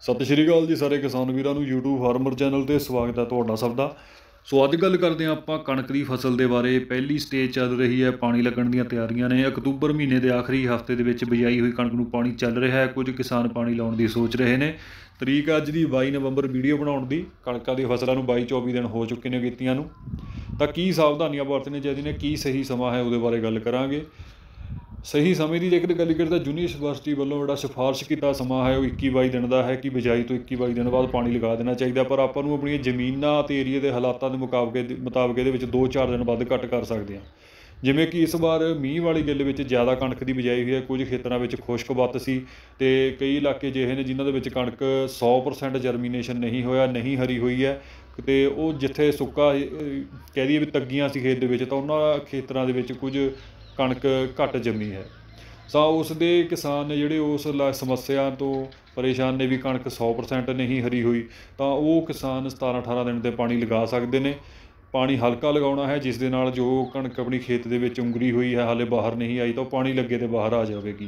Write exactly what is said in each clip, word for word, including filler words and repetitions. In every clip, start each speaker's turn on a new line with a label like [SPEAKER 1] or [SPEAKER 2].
[SPEAKER 1] सत श्री अकाल जी सारे किसान वीरां नूं यूट्यूब फार्मर चैनल ते स्वागत है तुहाडा सब दा। सो अज गल करते हैं आपां कणक दी फसल दे बारे। पहली स्टेज चल रही है, पानी लगण दीयां तैयारियां ने। अक्तूबर महीने के आखिरी हफ्ते दे विच बिजाई हुई कणक नूं पानी चल रहा है। कुछ किसान पानी लाउण दी सोच रहे हैं। तरीक अज दी बाई नवंबर वीडियो बनाउण दी। कणकां दी फसलां नूं बाई चौबी दिन हो चुके ने कीतियां नूं। तां की सावधानियां वरतणीआं चाहीदियां ने, की सही समा है, उहदे बारे गल करांगे। सही समय की जेकर गल करें तो यूनीवर्सिटी वालों जो सिफारिश किया समा है वो इक्की बाई दिन का है कि बिजाई तो इक्की बाई दिन बाद पानी लगा देना चाहिए। पर आपां नूं अपनी जमीनां ते एरिए के हालातों के मुकाबले मुताबिक ये दो चार दिन वध घट कर सकते हैं। जिमें कि इस बार मीह वाली गिल में ज़्यादा कणक की बिजाई हुई है। कुछ खेतरों में खुश्क बत सी ते कई इलाके जिहे ने जिन्हों के कणक सौ परसेंट जर्मीनेशन नहीं होया, नहीं हरी हुई है। तो वो जिथे सुक्का कह दीए भी तग्गियां सी खेत दे तो उन्होंने खेतरों के कुछ कणक घट जमी है। तो उसके किसान ने जोड़े उस समस्या तो परेशान ने भी कणक सौ परसेंट नहीं हरी हुई तो वो किसान सतारह अठारह दिन से पानी लगा सकते हैं। पानी हल्का लगाना है जिस दे नाल जो कणक अपनी खेत के उंगरी हुई है हाले बाहर नहीं आई तो पानी लगे तो बाहर आ जाएगी।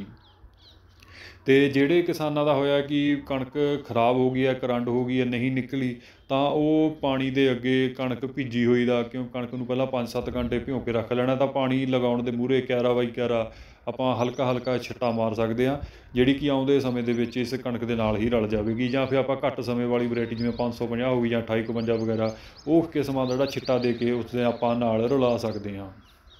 [SPEAKER 1] तो जोड़े किसानों का होया कि कणक खराब हो गई है, करंट हो गई है, नहीं निकली तो वो पानी के अगे कणक भिजी हुई का क्यों कणक नूं पहलां पाँच सत्त घंटे भिओ के रख लेना। तो पानी लगाउण दे मूहरे क्यारा बाई क्यारा आपां हल्का हल्का छिट्टा मार सकते हैं जिहड़ी कि आउंदे समय दे विच इस कणक दे नाल ही रल जाएगी। जां फिर आपां घट समय वाली वैरायटी जिवें पाँच सौ पचास हो गई जां अठाई इकवंजा वगैरह वो किस्मां दा जिहड़ा छिट्टा दे के उसदे आपां नाल रला सकते हैं।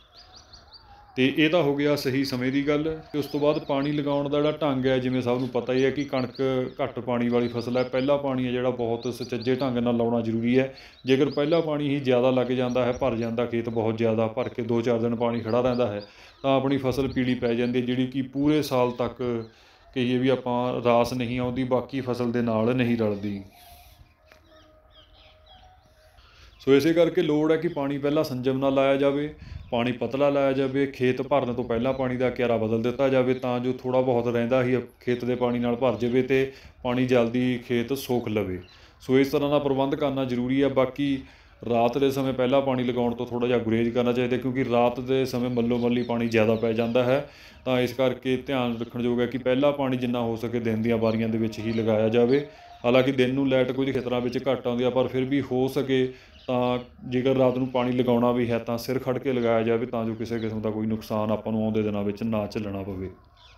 [SPEAKER 1] तो यह तो हो गया सही समय की गल। तो उस तो बाद पानी लगाउण दा जिहड़ा ढंग है जिवें सब नूं पता ही है कि कणक घट पानी वाली फसल है। पहला पानी है जिहड़ा बहुत सुचज्जे ढंग नाल लाउणा जरूरी है। जेकर पहला पानी ही ज़्यादा लग जाता है, भर जाता खेत बहुत ज़्यादा भर के दो चार दिन पानी खड़ा रहिंदा है तो अपनी फसल पीली पै जाती है जिहड़ी कि पूरे साल तक कहिए भी आपां रास नहीं आउंदी, बाकी फसल दे नाल नहीं रलदी। सो इस करके लोड़ है कि पानी पहला संजम नाल लाया जाए, पानी पतला लाया जाए, खेत भरन तो पहला पानी का क्यारा बदल दिता जाए तो जो थोड़ा बहुत रहिंदा ही खेत के पानी नाल भर जाए तो पानी जल्दी खेत सोख लवे। सो इस तरह का प्रबंध करना जरूरी है। बाकी रात के समय पहला पानी लगाउण तो थोड़ा जिहा गुरेज करना चाहिए क्योंकि रात के समय मल्लो मल्ली पानी ज़्यादा पै जाता है। तो इस करके ध्यान रखण योग है कि पहला पानी जिन्ना हो सके दिन दीआं वारियां दे विच ही लगाया जाए। हालांकि दिन नूं लाइट कुछ खेतरां विच घट आउंदी है पर फिर भी हो सके तो जेकर रात नूं पानी लगाउणा भी है तो सिर खड़ के लगाया जाए तो जो किसी किस्म का कोई नुकसान आपां नूं आउंदे दिनां विच ना झल्लना पवे।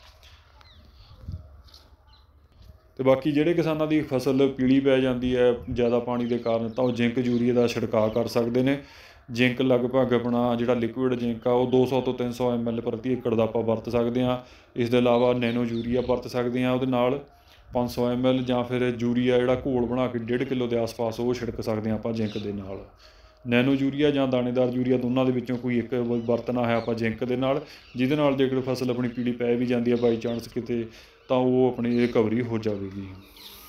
[SPEAKER 1] तो बाकी जिहड़े किसानां दी फसल पीली पै जाती है ज़्यादा पानी के कारण तो वो जिंक यूरीए का छिड़काव कर सकते हैं। जिंक लगभग अपना जिहड़ा लिक्विड जिंक आ वो दो सौ तो तीन सौ एम एल प्रति एकड़ का आपां वरत सकते हैं। इस दे इलावा नैनो यूरीआ वरत सकते हैं उहदे नाल पाँच सौ एम एल जां फिर यूरीआ जिहड़ा घोल बना के डेढ़ किलो के आस पास वो छिड़क सकते हैं आपां जिंक दे नाल। नैनो यूरीआ जां दाणेदार यूरीआ दोनों के विचों कोई एक वरतना है आपां जिंक दे नाल, जिहदे नाल जेकर फसल अपनी पीली पै भी जाती है बाई चांस किते तो वो अपनी रिकवरी हो जाएगी।